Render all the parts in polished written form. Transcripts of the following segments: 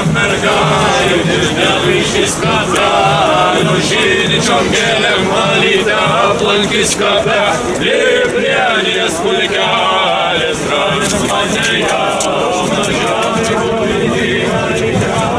mergaitės nevyšys kape, nužydinčiom gėlėm malytę aplankys kape, Liprienės pulkelis ras mane jauną žemę pulkelį.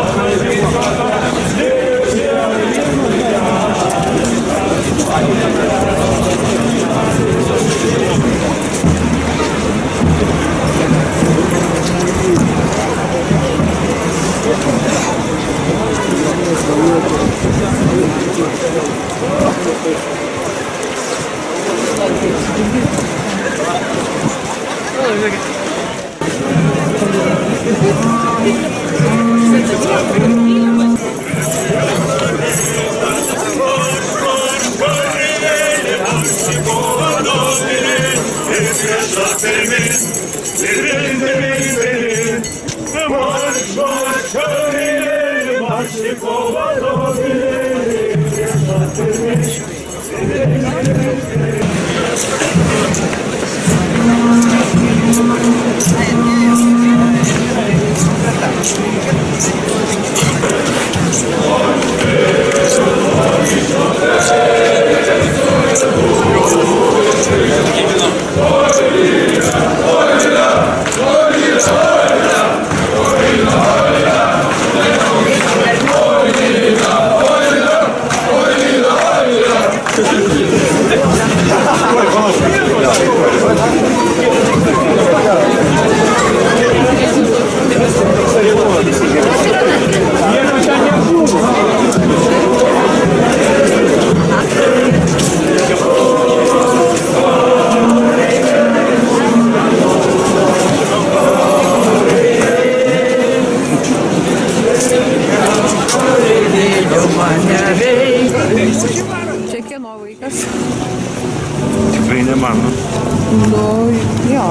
Čia kieno vaikas? Tikrai ne mano. Nu, jo.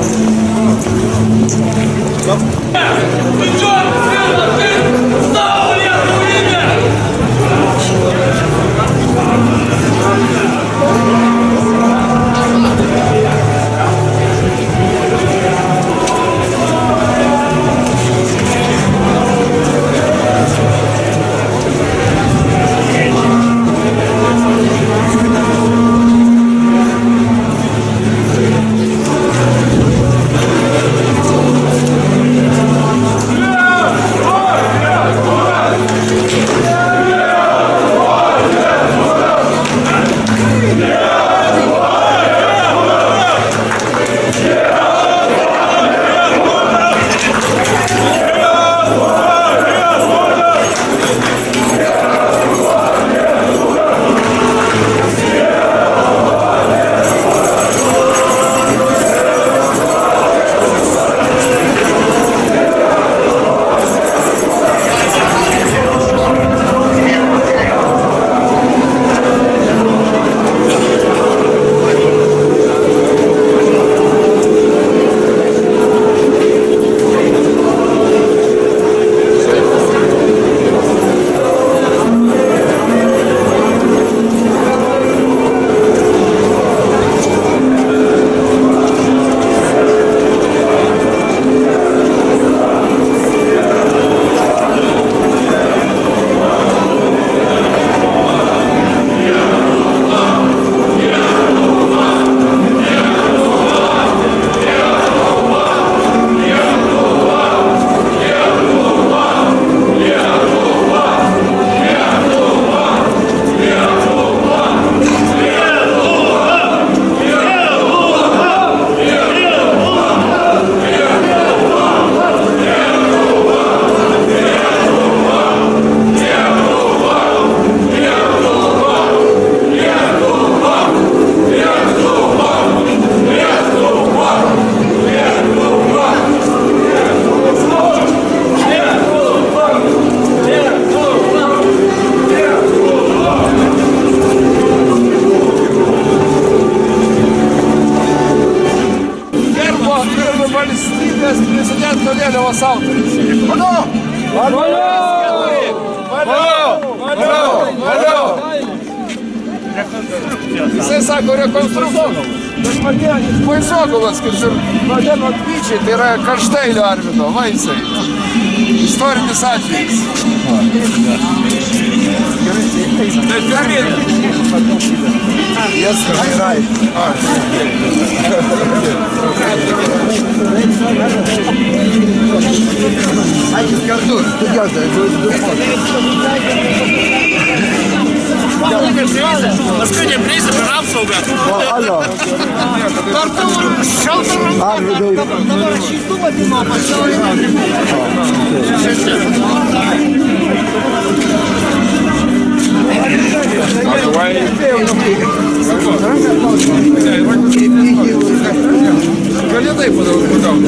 valstybės prezidento vėliavos autorius. Valio! Jisai sako rekonstrukcijos. Baisogalas, kaip ir Vadeno Dvyčiai, tai yra Karštailio Arvido vaisai. Istorinis atvejis. Tai pirmieji. Yes, right. Paskui neprieisi per apsaugą. Alio. Kartu šaltą ranką. Arvidai. Dabar aš iš tų vadinu apačioje. Gali taip padauti.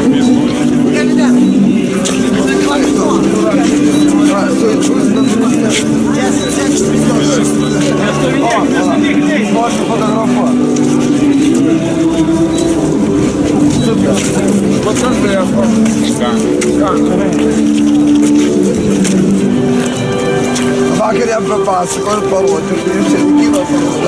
Vakar jam papasakojau ir parodžiau, tai čia gyvas.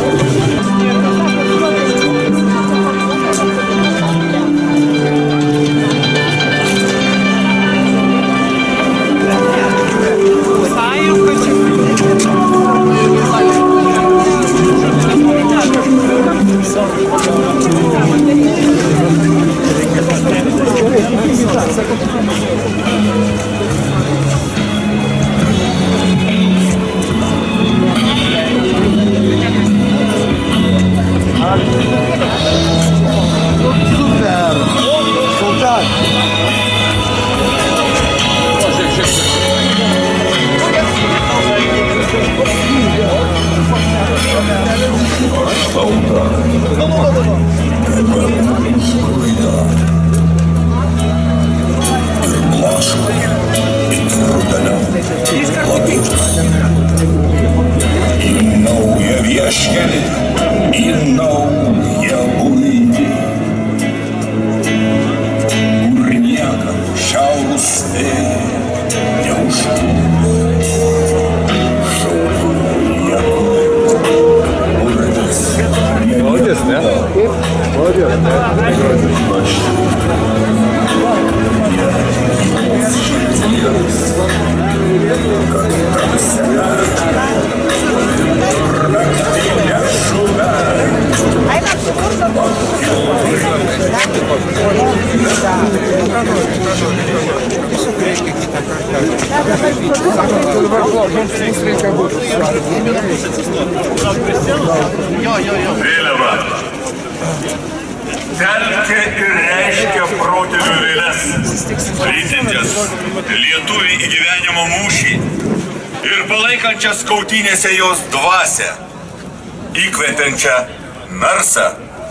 Vėliava. Telkia ir reiškia protėvių vėles, lydinčias lietuvį į gyvenimo mūšį ir palaikančias kautynėse jos dvasią, įkvepiančią narsą.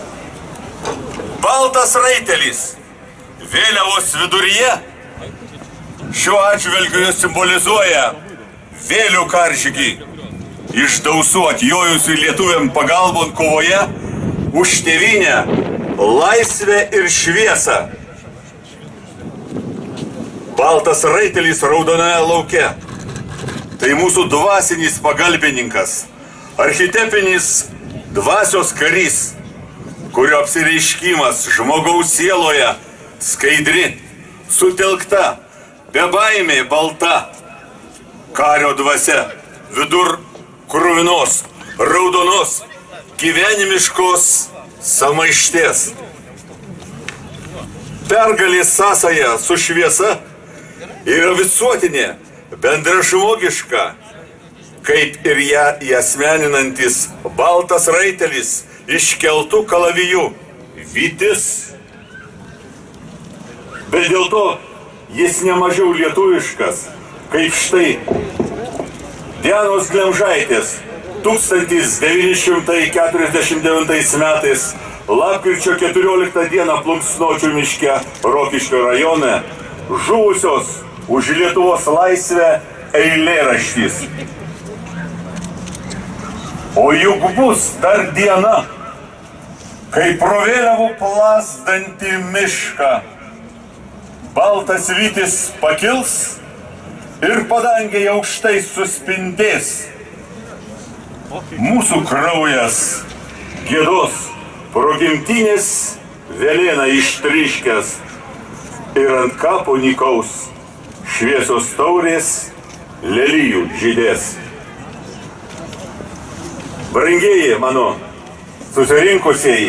Baltas raitelis vėliavos viduryje šiuo atžvilgiu simbolizuoja vėlių karžygį iš dausų atjojusių lietuviam pagalbon kovoje už tėvynę, laisvę ir šviesą. Baltas raitelis raudoname lauke – tai mūsų dvasinis pagalbininkas, architepinis dvasios karys, kurio apsireiškimas žmogaus sieloje skaidri, sutelkta, bebaimė balta, kario dvasia vidur kruvinos, raudonos, gyvenimiškos samaišties. Pergalės sąsaja su šviesa yra visuotinė, bendražmogiška, kaip ir ją įasmeninantis baltas raitelis iškeltų kalavijų vytis. Bet dėl to jis nemažiau lietuviškas, kaip štai Dianos Glemžaitės 1949 metais lapkričio 14 dieną Plunksnočių miške Rokiškio rajone žuvusios už Lietuvos laisvę eilėraštis. O juk bus dar diena, kai pro vėliavų plasdantį mišką baltas vytis pakils ir padangėje aukštai suspindės. Mūsų kraujas gėdos progimtinės velėna ištriškęs ir ant kapo nykaus šviesos taurės lelijų žydės. Brangieji mano susirinkusieji,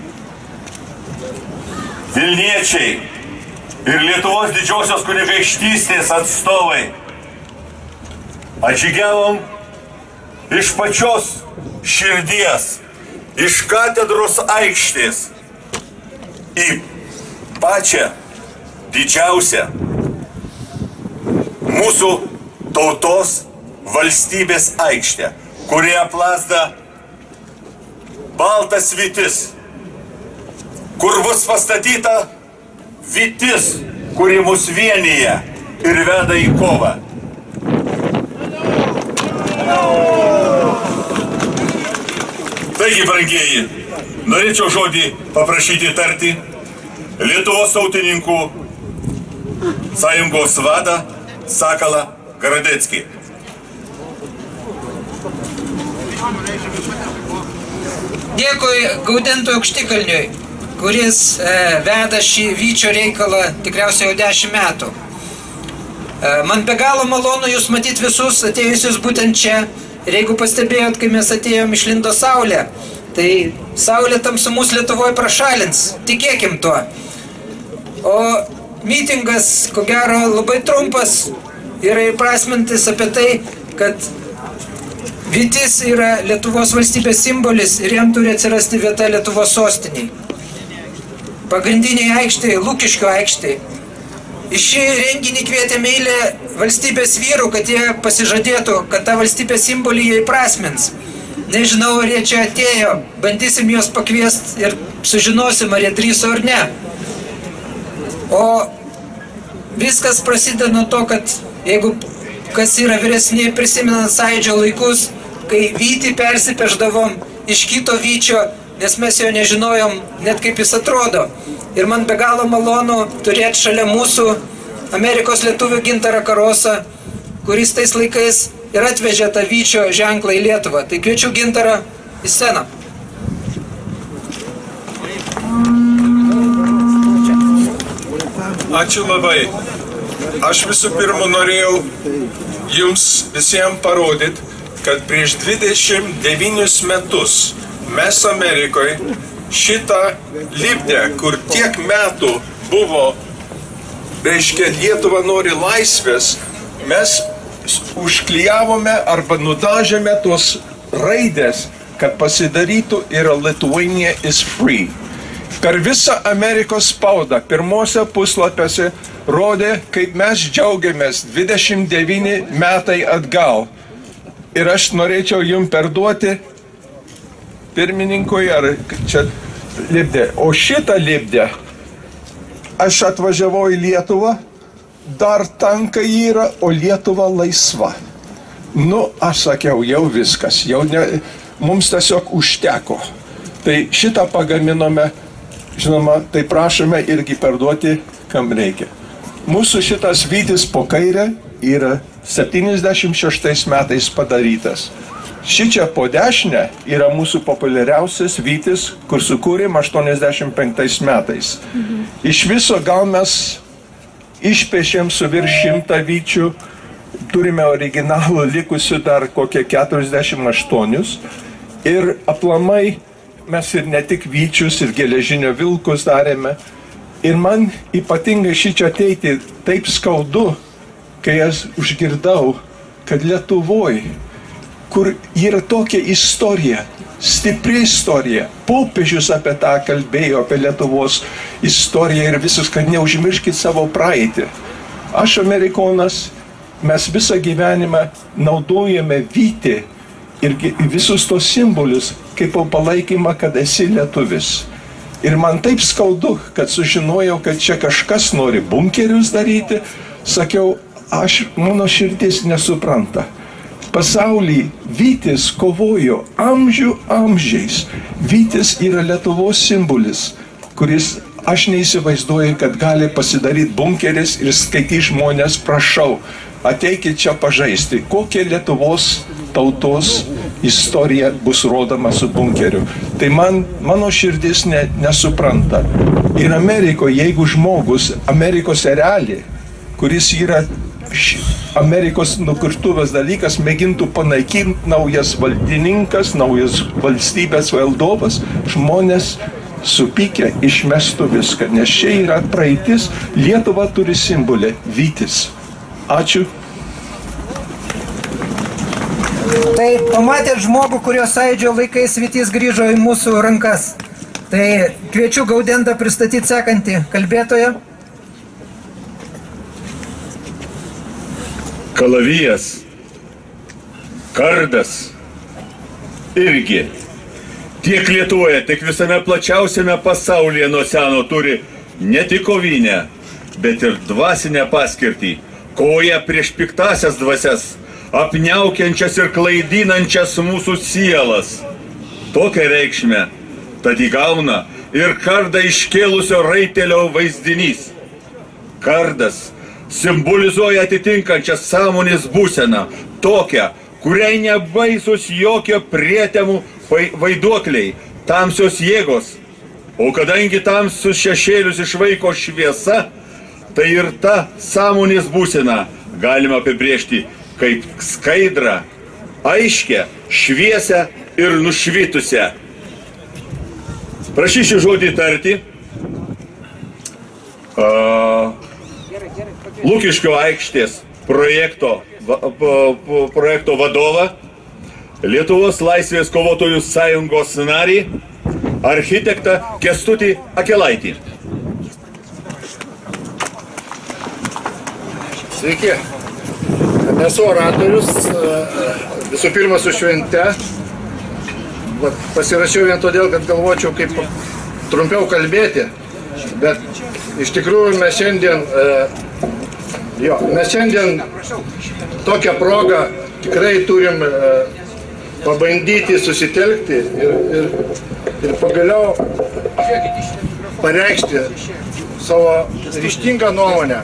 Vilniečiai ir Lietuvos didžiosios kunigaikštystės atstovai, atžygiavom iš pačios širdies, iš katedros aikštės į pačią didžiausią mūsų tautos valstybės aikštę, kurie plazda baltas vytis, kur bus pastatyta vytis, kuri mus vienyje ir veda į kovą. Taigi, brangieji, norėčiau žodį paprašyti tarti Lietuvos tautininkų sąjungos vadą Sakalą Garadeckį. Dėkui Gaudentui Aukštikalniui, kuris veda šį vyčio reikalą tikriausiai jau 10 metų. Man be galo malonu jūs matyti visus atėjusius būtent čia. Ir jeigu pastebėjot, kai mes atėjom, išlindo saulė, tai saulė tamsumus Lietuvoje prašalins, tikėkim tuo. O mitingas, ko gero, labai trumpas, yra įprasmintis apie tai, kad vytis yra Lietuvos valstybės simbolis ir jam turi atsirasti vieta Lietuvos sostiniai. Pagrindiniai aikštai, Lukiškių aikštai. Į šį renginį kvietėme eilę valstybės vyrų, kad jie pasižadėtų, kad tą valstybės simbolį jie įprasmins. Nežinau, ar jie čia atėjo, bandysim juos pakviesti ir sužinosim, ar jie drįso ar ne. O viskas prasideda nuo to, kad jeigu kas yra vyresni, prisimenant Sąjūdžio laikus, kai vytį persipešdavom iš kito vyčio, nes mes jo nežinojom net kaip jis atrodo. Ir man be galo malonu turėti šalia mūsų Amerikos lietuvių Gintarą Karosą, kuris tais laikais ir atvežė tą vyčio ženklą į Lietuvą. Tai kviečiu Gintarą į sceną. Ačiū labai. Aš visų pirma norėjau jums visiems parodyti, kad prieš 29 metus mes Amerikoje šitą lipdę, kur tiek metų buvo, reiškia, Lietuva nori laisvės, mes užklijavome arba nudažėme tos raidės, kad pasidarytų yra Lithuania is free. Per visą Amerikos spaudą pirmose puslapiuose rodė, kaip mes džiaugiamės 29 metai atgal. Ir aš norėčiau jums perduoti pirmininkui, ar čia lipdė. O šitą lipdę aš atvažiavau į Lietuvą, dar tankai yra, o Lietuva laisva. Nu, aš sakiau, jau viskas, jau ne, mums tiesiog užteko. Tai šitą pagaminome, žinoma, tai prašome irgi perduoti, kam reikia. Mūsų šitas vytis po kairę yra 76 metais padarytas. Šičia po dešinę yra mūsų populiariausias vytis, kur sukūrėm 85 metais. Iš viso gal mes išpešėm su virš 100 vyčių, turime originalų likusių dar kokie 48 ir aplamai mes ir ne tik vyčius, ir geležinio vilkus darėme. Ir man ypatingai šičia ateiti taip skaudu, kai aš užgirdau, kad Lietuvoj, kur yra tokia istorija, stipri istorija, popiežius apie tą kalbėjo, apie Lietuvos istoriją ir visus, kad neužmirškit savo praeitį. Aš amerikonas, mes visą gyvenimą naudojame vytį ir visus tos simbolius kaip palaikymą, kad esi lietuvis. Ir man taip skaudu, kad sužinojau, kad čia kažkas nori bunkerius daryti, sakiau, mano širdis nesupranta. Pasaulyje vytis kovojo amžių amžiais. Vytis yra Lietuvos simbolis, kuris aš neįsivaizduoju, kad gali pasidaryti bunkeris ir skaityti žmonės, prašau, ateikit čia pažaisti. Kokia Lietuvos tautos istorija bus rodoma su bunkeriu. Tai mano širdis nesupranta. Ir Amerikoje, jeigu žmogus, Amerikos erelį, kuris yra Amerikos nukurtuvės dalykas, mėgintų panaikinti naujas valdininkas, naujas valstybės valdovas, žmonės supykę išmestų viską, nes čia yra praeitis. Lietuva turi simbolį vytis. Ačiū. Tai pamatėt žmogų, kurio Sąjūdžio laikais vytis grįžo į mūsų rankas. Tai kviečiu Gaudentą pristatyti sekantį kalbėtoją. Kalavijas, kardas irgi tiek Lietuvoje, tiek visame plačiausiame pasaulyje nuo seno turi ne tik kovinę, bet ir dvasinę paskirtį, kovoje prieš piktasias dvasias, apniaukiančias ir klaidinančias mūsų sielas. Tokią reikšmę tad įgauna ir kardą iškėlusio raitelio vaizdinys. Kardas simbolizuoja atitinkančią sąmonės būseną, tokią, kuriai nebaisus jokio prietemų vaiduokliai, tamsios jėgos. O kadangi tamsius šešėlius išvaiko šviesa, tai ir ta sąmonės būseną galima apibrėžti kaip skaidrą, aiškę, šviesę ir nušvitusią. Prašysiu žodį tarti. Lukiškių aikštės projekto vadovą, Lietuvos laisvės kovotojų sąjungos narį, architektą Kęstutį Akelaitį. Sveiki, esu oratorius, visų pirma su švente. Pasirašiau vien todėl, kad galvočiau, kaip trumpiau kalbėti, bet iš tikrųjų mes šiandien tokią progą tikrai turim pabandyti susitelkti ir pagaliau pareikšti savo ryžtingą nuomonę.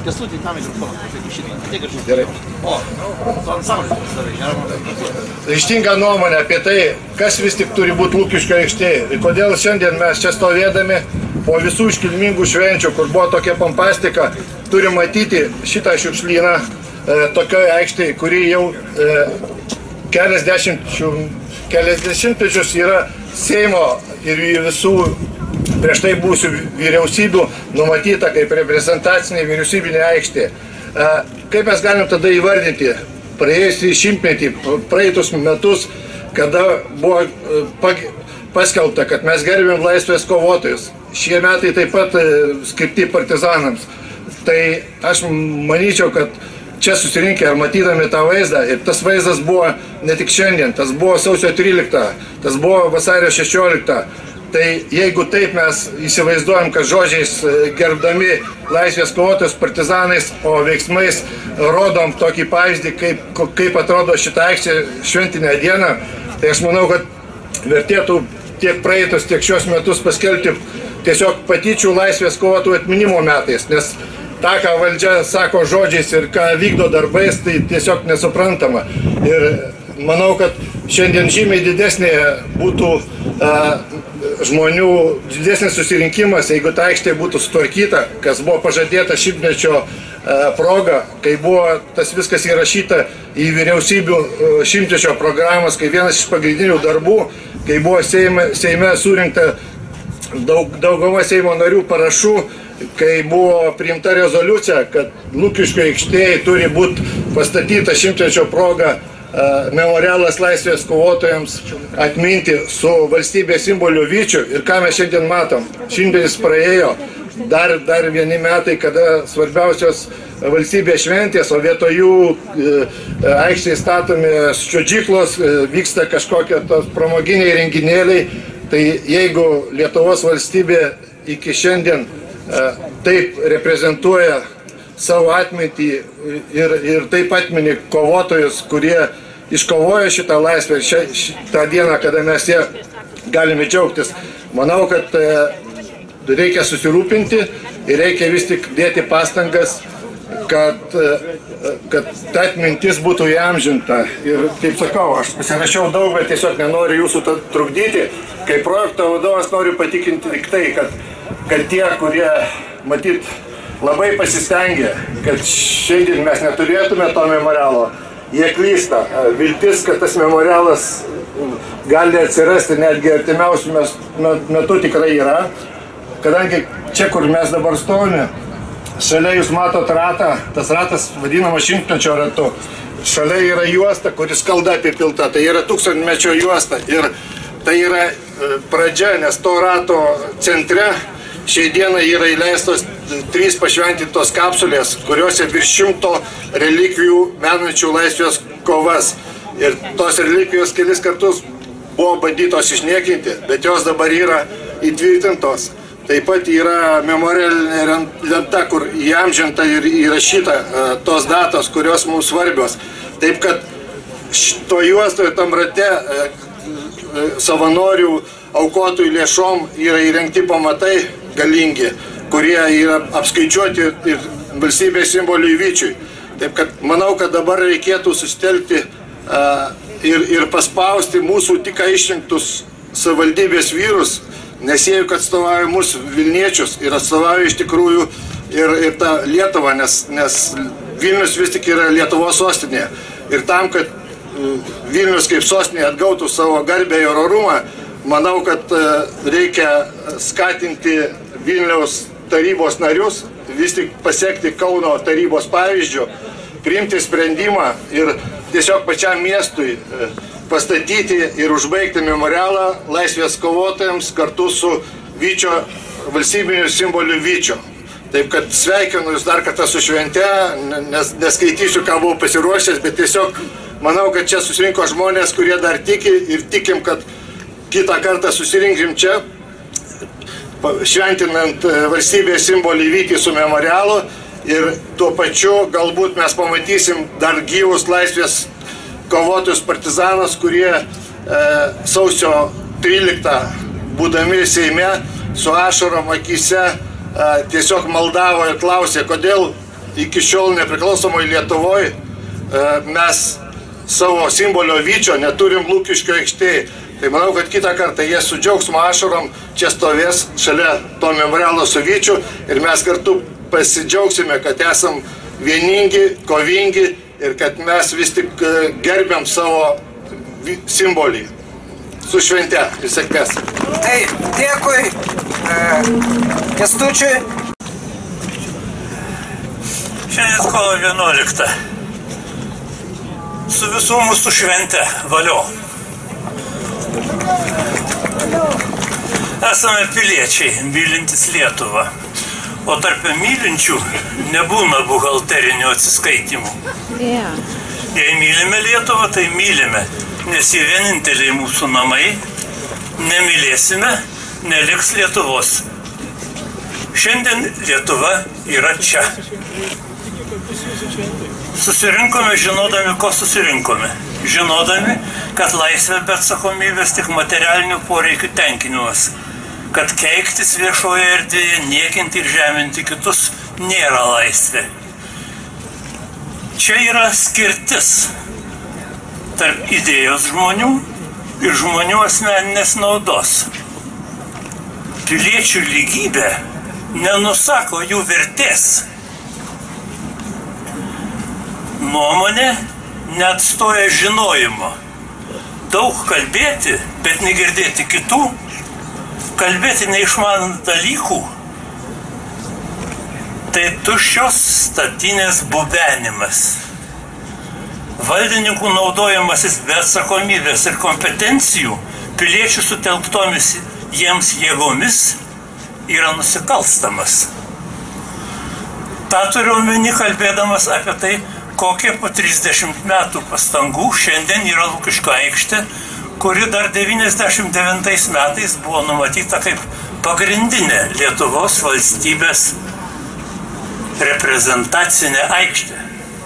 Ryžtingą nuomonę apie tai, kas vis tik turi būti Lukiškių aikštėje ir kodėl šiandien mes čia stovėdami po visų iškilmingų švenčių, kur buvo tokia pompastika, turim matyti šitą šiukšlyną tokioje aikštėje, kuri jau keliasdešimtmečius yra Seimo ir visų prieš tai buvusių vyriausybių numatyta kaip reprezentacinė vyriausybinė aikštė. Kaip mes galim tada įvardinti praėjusį šimtmetį, praeitus metus, kada buvo paskelbta, kad mes gerbėm laisvės kovotojus. Šie metai taip pat skirti partizanams. Tai aš manyčiau, kad čia susirinkę ir matydami tą vaizdą, ir tas vaizdas buvo ne tik šiandien, tas buvo sausio 13, tas buvo vasario 16. Tai jeigu taip mes įsivaizduojam, kad žodžiais gerbdami laisvės kovotojus partizanais, o veiksmais rodom tokį pavyzdį, kaip atrodo šitą aikštę šventinę dieną, tai aš manau, kad vertėtų tiek praeitus, tiek šios metus paskelbti tiesiog patyčių laisvės kovotojų atminimo metais, nes tą, ką valdžia sako žodžiais ir ką vykdo darbais, tai tiesiog nesuprantama. Ir manau, kad šiandien žymiai didesnė būtų žmonių didesnis susirinkimas, jeigu ta aikštė būtų sutvarkyta, kas buvo pažadėta šimtmečio proga, kai buvo tas viskas įrašyta į vyriausybių šimtmečio programas, kai vienas iš pagrindinių darbų, kai buvo Seime surinkta dauguma Seimo narių parašų, kai buvo priimta rezoliucija, kad Lukiškių aikštėje turi būti pastatyta šimtmečio proga memorialas laisvės kovotojams atminti su valstybės simboliu vyčiu. Ir ką mes šiandien matom? Šimtmetis praėjo, dar vieni metai, kada svarbiausios valstybės šventės, o vietoj jų aikštėje statomi čiuožyklos, vyksta kažkokie pramoginiai renginėliai. Tai jeigu Lietuvos valstybė iki šiandien taip reprezentuoja savo atmintį ir taip atmini kovotojus, kurie iškovojo šitą laisvę šitą dieną, kada mes ją galime džiaugtis. Manau, kad reikia susirūpinti ir reikia vis tik dėti pastangas kad ta atmintis būtų įamžinta. Ir kaip sakau, aš pasirašiau daug, bet tiesiog nenoriu jūsų trukdyti. Kaip projekto vadovas noriu patikinti tik tai, kad tie, kurie matyt labai pasistengė, kad šiandien mes neturėtume to memorialo, jie klysta. Viltis, kad tas memorialas gali atsirasti netgi artimiausių metų tikrai yra. Kadangi čia, kur mes dabar stovime, šalia jūs matot ratą, tas ratas vadinamas šimtmečio ratu. Šalia yra juosta, kuris skalda apipilta, tai yra 1000-mečio juosta. Ir tai yra pradžia, nes to rato centre šiai dienai yra įleistos 3 pašventintos kapsulės, kuriuose virš 100 relikvijų menančių laisvės kovas. Ir tos relikvijos kelis kartus buvo bandytos išniekinti, bet jos dabar yra įtvirtintos. Taip pat yra memorialinė lenta, kur įamžinta ir įrašyta tos datos, kurios mums svarbios. Taip kad to juostoje tam rate savanorių aukotojų lėšom yra įrengti pamatai galingi, kurie yra apskaičiuoti ir valstybės simboliui Vyčiui. Taip kad manau, kad dabar reikėtų susitelkti ir paspausti mūsų tik išrinktus savivaldybės vyrus, nes jie juk atstovauja mūsų Vilniečius ir atstovauja iš tikrųjų ir tą Lietuvą, nes Vilnius vis tik yra Lietuvos sostinė. Ir tam, kad Vilnius kaip sostinė atgautų savo garbę ir orumą, manau, kad reikia skatinti Vilniaus tarybos narius, vis tik pasiekti Kauno tarybos pavyzdžių, priimti sprendimą ir tiesiog pačiam miestui pastatyti ir užbaigti memorialą laisvės kovotojams kartu su Vyčio valstybiniu simboliu Vyčio. Taip kad sveikinu jūs dar kartą su švente, neskaitysiu, ką buvau pasiruošęs, bet tiesiog manau, kad čia susirinko žmonės, kurie dar tiki ir tikim, kad kitą kartą susirinkim čia, šventinant valstybės simbolį Vytį su memorialu ir tuo pačiu galbūt mes pamatysim dar gyvus laisvės kovotojus partizanus, kurie sausio 13 būdami Seime su ašarom akyse tiesiog maldavo ir klausė, kodėl iki šiol nepriklausomoj Lietuvoje mes savo simbolio Vyčio neturim Lukiškių aikštėje. Tai manau, kad kitą kartą jie su džiaugsmo ašarom čia stovės šalia to memorialo su Vyčiu ir mes kartu pasidžiaugsime, kad esam vieningi, kovingi ir kad mes vis tik gerbiam savo simbolį. Su švente ir sėkmės. Taip, dėkui Kęstučiui. Šiandien kovo 11. Su visų mūsų švente, valio. Esame piliečiai, mylintis Lietuvą, o tarp mylinčių nebūna buhalterinių atsiskaitimų. Jei mylime Lietuvą, tai mylime, nes jie vieninteliai mūsų namai, nemylėsime, neliks Lietuvos. Šiandien Lietuva yra čia. Susirinkome žinodami, ko susirinkome. Žinodami, kad laisvė be atsakomybės tik materialinių poreikių tenkinimas. Kad keiktis viešoje erdvėje, niekinti ir žeminti kitus nėra laisvė. Čia yra skirtis tarp idėjos žmonių ir žmonių asmeninės naudos. Piliečių lygybė nenusako jų vertės. Nuomonė neatstoja žinojimo. Daug kalbėti, bet negirdėti kitų, kalbėti neišmanant dalykų, tai tuščios statinės bubenimas. Valdininkų naudojimasis be atsakomybės ir kompetencijų piliečių sutelktomis jiems jėgomis yra nusikalstamas. Ta turiu omeny kalbėdamas apie tai, kokie po 30 metų pastangų šiandien yra Lukiškių aikštė, kuri dar 99 metais buvo numatyta kaip pagrindinė Lietuvos valstybės reprezentacinė aikštė.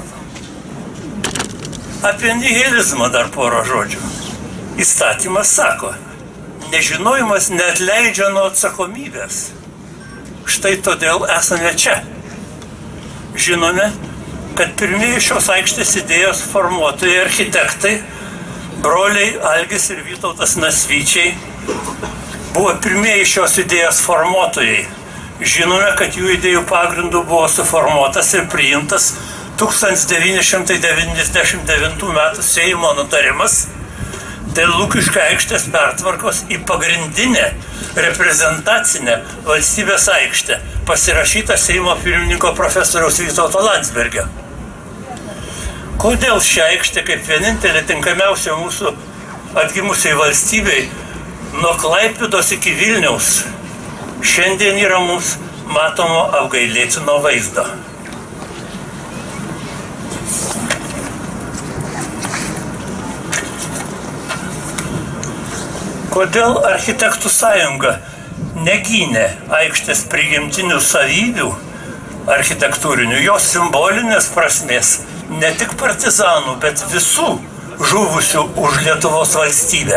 Apie nihilizmą dar porą žodžių. Įstatymas sako, nežinojimas neatleidžia nuo atsakomybės. Štai todėl esame čia. Žinome, kad pirmieji šios aikštės idėjos formuotojai architektai, broliai Algis ir Vytautas Nasvyčiai, buvo pirmieji šios idėjos formuotojai. Žinome, kad jų idėjų pagrindų buvo suformuotas ir priimtas 1999 m. Seimo nutarimas dėl Lukiškių aikštės pertvarkos į pagrindinę reprezentacinę valstybės aikštę, pasirašyta Seimo pirmininko profesoriaus Vytauto Landsbergio. Kodėl ši aikštė kaip vienintelė tinkamiausia mūsų atgimusiai valstybei nuo Klaipėdos iki Vilniaus šiandien yra mums matomo apgailėtino vaizdo? Kodėl architektų sąjunga negynė aikštės prigimtinių savybių architektūrinių, jos simbolinės prasmės, ne tik partizanų, bet visų žuvusių už Lietuvos valstybę?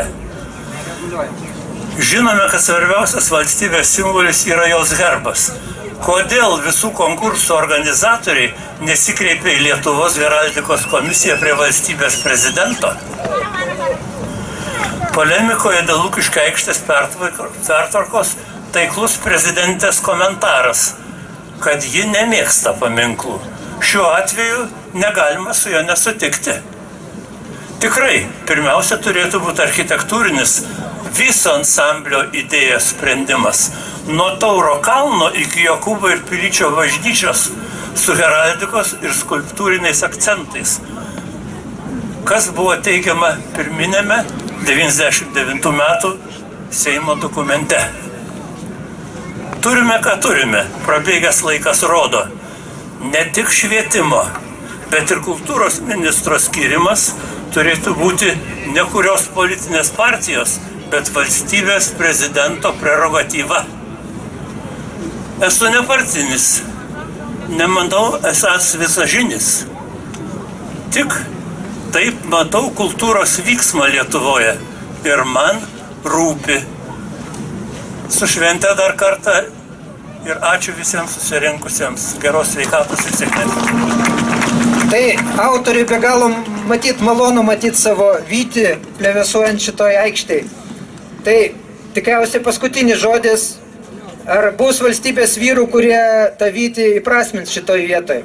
Žinome, kad svarbiausias valstybės simbolis yra jos herbas. Kodėl visų konkursų organizatoriai nesikreipė į Lietuvos heraldikos komisiją prie valstybės prezidento? Polemikoje dėl Lukiškių aikštės pertvarkos taiklus prezidentės komentaras, kad ji nemėgsta paminklų. Šiuo atveju negalima su jo nesutikti. Tikrai, pirmiausia turėtų būti architektūrinis viso ansamblio idėjos sprendimas. Nuo Tauro kalno iki Jokūbo ir Pilyčio bažnyčios su heraldikos ir skulptūriniais akcentais. Kas buvo teigiama pirminėme 99 metų Seimo dokumente. Turime, ką turime, prabėgęs laikas rodo. Ne tik švietimo, bet ir kultūros ministro skyrimas turėtų būti ne kurios politinės partijos, bet valstybės prezidento prerogatyva. Esu nepartinis, nemanau esąs visažinis. Tik taip matau kultūros vyksmą Lietuvoje ir man rūpi. Su švente dar kartą ir ačiū visiems susirinkusiems. Geros sveikatos ir sėkmės. Tai autoriui be galo malonu matyti savo Vytį plevėsuojant šitoj aikštėj. Tai tikriausiai paskutinis žodis, ar bus valstybės vyrų, kurie tą Vytį įprasmins šitoj vietoj?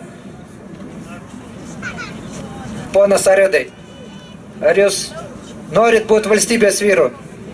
Ponas Aredai, ar jūs norit būti valstybės vyru?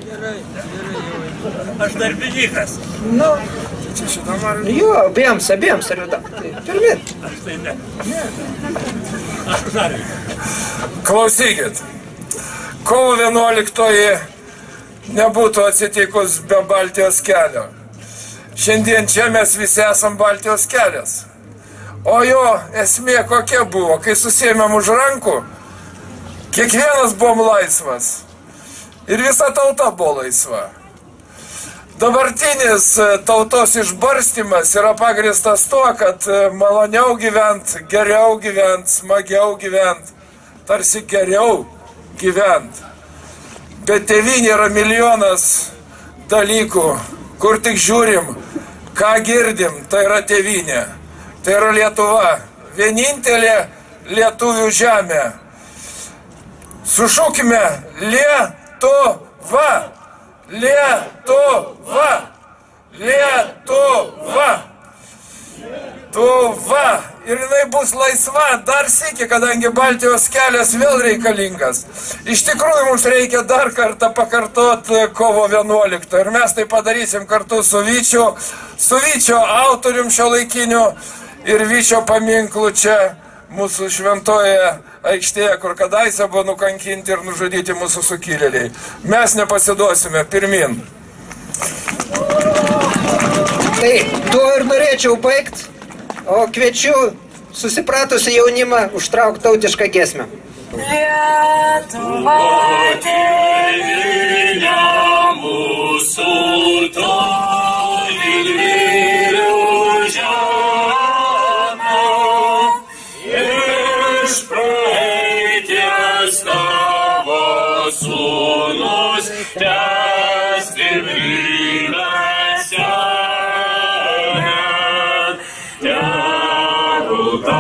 Aš darbininkas. Nu, jo, abiems, Areda. Pirmin. Aš tai ne. Aš žaliu. Klausykit, kovo 11 nebūtų atsitikus be Baltijos kelio. Šiandien čia mes visi esam Baltijos kelias. O jo esmė kokia buvo, kai susėmėm už rankų, kiekvienas buvom laisvas ir visa tauta buvo laisva. Dabartinis tautos išbarstymas yra pagristas tuo, kad maloniau gyvent, geriau gyvent, smagiau gyvent, tarsi geriau gyvent. Bet tėvynė yra milijonas dalykų, kur tik žiūrim, ką girdim, tai yra tėvynė. Tai yra Lietuva, vienintelė lietuvių žemė. Sušūkime Lietuva, Lietuva, Lietuva, Lietuva. Ir jinai bus laisva dar sykį, kadangi Baltijos kelias vėl reikalingas. Iš tikrųjų, mums reikia dar kartą pakartoti kovo 11. Ir mes tai padarysim kartu su Vyčio autorium šiuolaikiniu ir Vyčio paminklu čia mūsų šventoje aikštėje, kur kadaise buvo nukankinti ir nužudyti mūsų sukilėliai. Mes nepasiduosime, pirmin. Tai tuo ir norėčiau baigti, o kviečiu susipratusi jaunimą užtraukti tautišką giesmę. Lietuva tėvynė mūsų toli didvyrių žemė, iš praeities tavo sūnus tęs stiprybę seną, tegul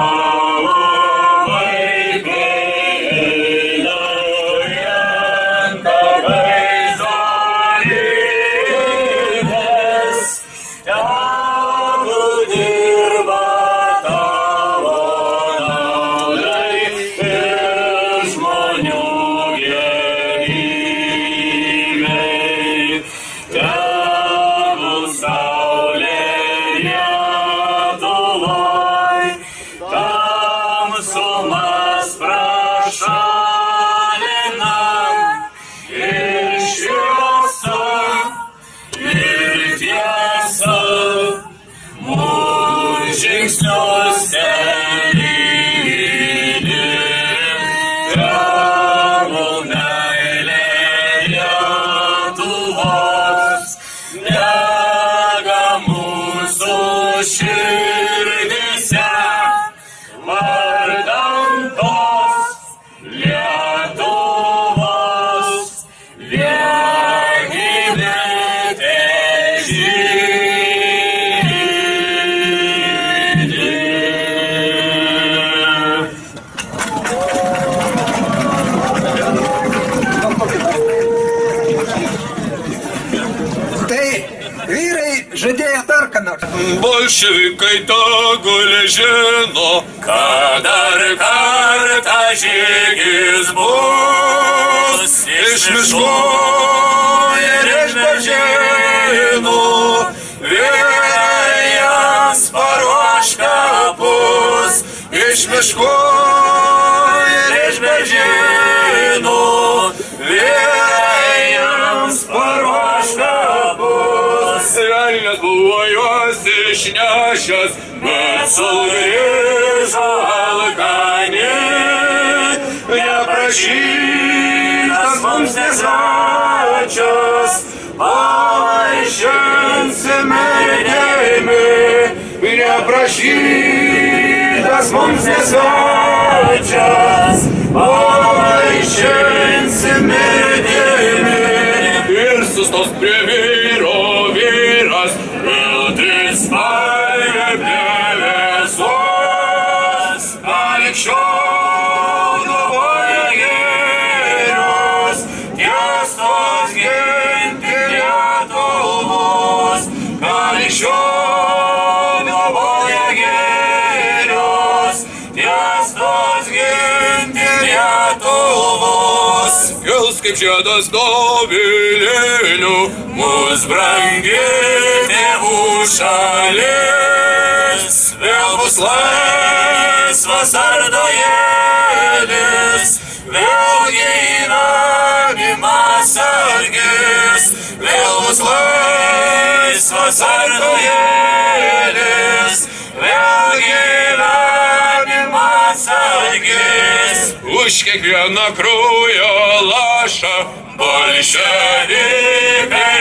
ką nors. Bolševikai tegul žino, kad dar kartą žygis bus iš miškų ir iš beržynų. Vėjas paruoš kapus iš miškų ir iš beržynų. Vėjams paruoš kapus. Velnias buvo juos išnešęs, bet sugrįžo alkani. Neprašytas mums nesvečias, pavaišinsime dėmi. Neprašytas mums nesvečias, pavaišinsime dėmi. Ir sustos prie vyro vyras, viltis paėmė plėvesos, alikščiau nuvoja gėrius, tiestos ginti Lietuvos, alikščiau nuvoja gėrius, tiestos ginti Lietuvos. Kils kaip žiedas dovilinių, mus brangi tėvų šalis, vėl bus laisvas ardojėlis, vėl gyvenimas sargis, vėl bus laisvas ardojėlis, vėl gyvenimas sargis. Už kiekvieną kraujo lašą bolševikai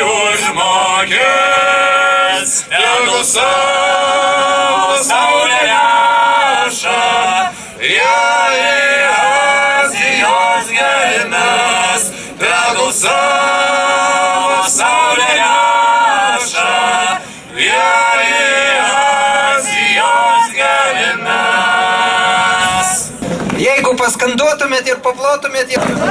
užmokės, tegul savo saulę neša, jei Azijos gelmes, tegul savo saulę neša, jei Azijos gelmes. Jeigu paskanduotumėt ir paplotumėt,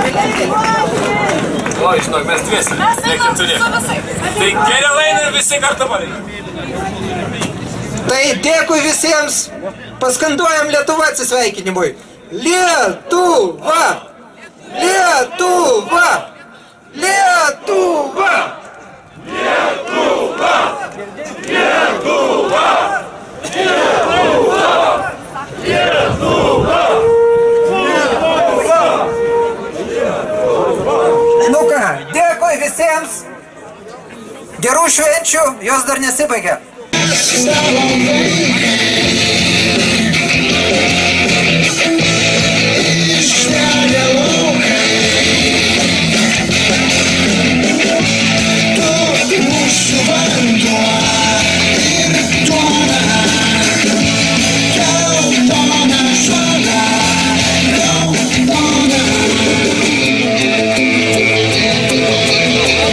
O, žinok, mes dviesi, ne keturi. Tai geriau eina ir visi kartu pareikia. tai dėkui visiems, paskanduojam Lietuva atsisveikinimui. Lietuva! Lietuva! Lietuva! Lietuva! Lietuva! Lietuva! Lietuva! Nu ką, dėkui visiems, gerų švenčių, jos dar nesibaigė.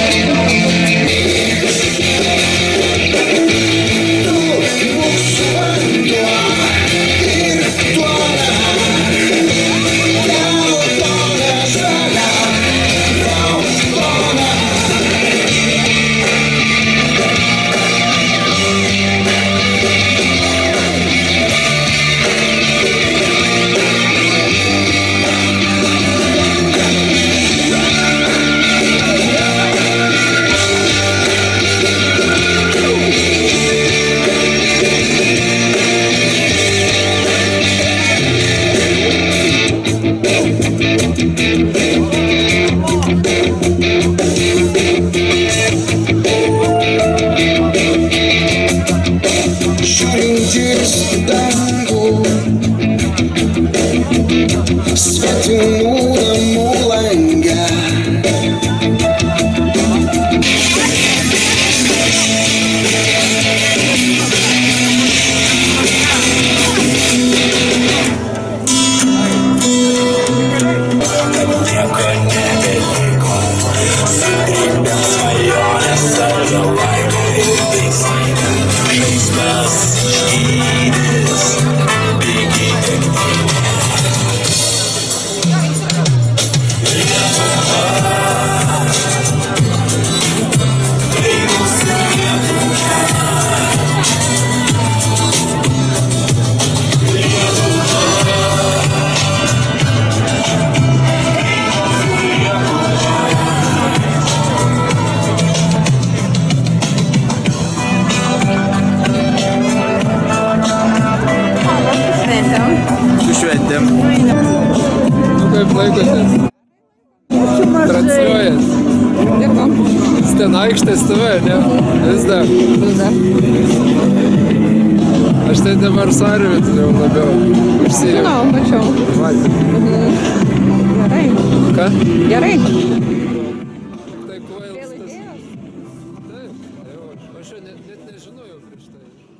Mūsų Transliuojas. Dirbam. Ten aikštės tave, ne? Vis dar. Vis dar. Aš tai dabar sarvį turėjau labiau užsijau. Na, mačiau. Gerai. Ką? Gerai. Tai kuo jau tas... Taip, aš net nežinojau prieš tai.